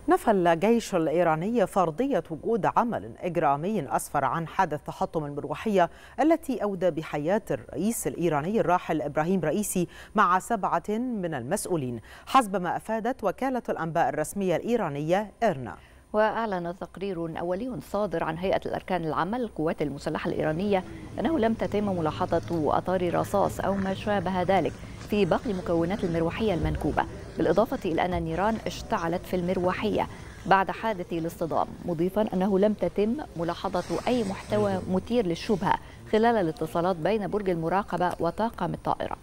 نفى الجيش الإيراني فرضية وجود عمل إجرامي أسفر عن حادث تحطم المروحية التي أودى بحياة الرئيس الإيراني الراحل إبراهيم رئيسي مع 7 من المسؤولين، حسب ما أفادت وكالة الأنباء الرسمية الإيرانية إيرنا. وأعلن تقرير أولي صادر عن هيئة الأركان العامة للقوات المسلحة الإيرانية أنه لم تتم ملاحظة آثار رصاص أو ما شابه ذلك في باقي مكونات المروحية المنكوبة، بالإضافة إلى أن النيران اشتعلت في المروحية بعد حادث الاصطدام، مضيفا أنه لم تتم ملاحظة أي محتوى مثير للشبهة خلال الاتصالات بين برج المراقبة وطاقم الطائرة.